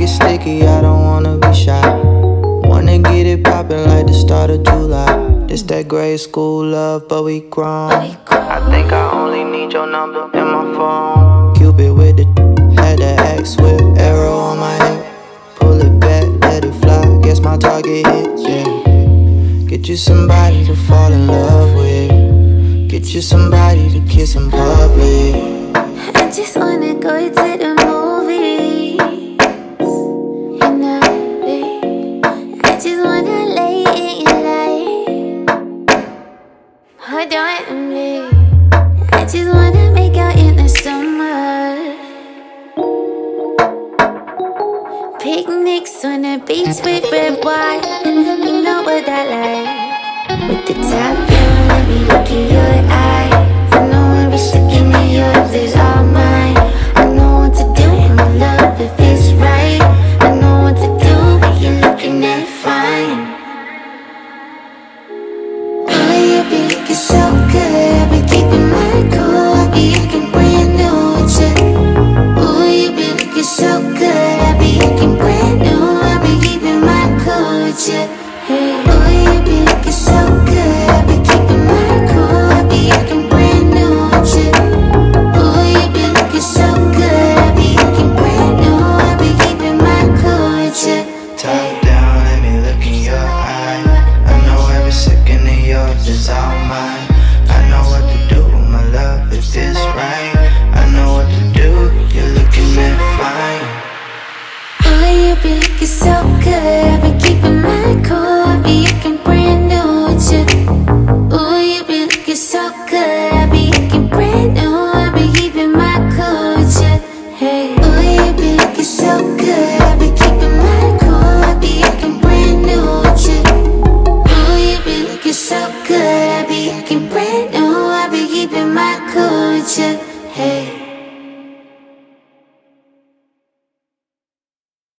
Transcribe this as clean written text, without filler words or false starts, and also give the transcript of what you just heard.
get sticky, I don't wanna be shy. Wanna get it poppin' like the start of July. It's that grade school love, but we grown. I think I only need your number in my phone. Cupid with the had the axe with arrow on my head. Pull it back, let it fly, guess my target hit, yeah. Get you somebody to fall in love with. Get you somebody to kiss in public. I just wanna go to the movies, you know, I just wanna lay in your light. Hold on to me. I just wanna make out in the summer. Picnics on the beach with red wine. You know what I like. With the top down, let me look in your eyes. I know when we sticking in yours is all mine.